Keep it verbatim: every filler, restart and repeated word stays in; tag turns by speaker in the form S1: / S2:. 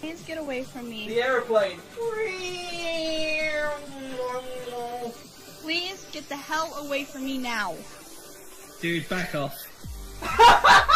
S1: Please get away from me.
S2: The airplane.
S1: Please get the hell away from me now.
S3: Dude, back off.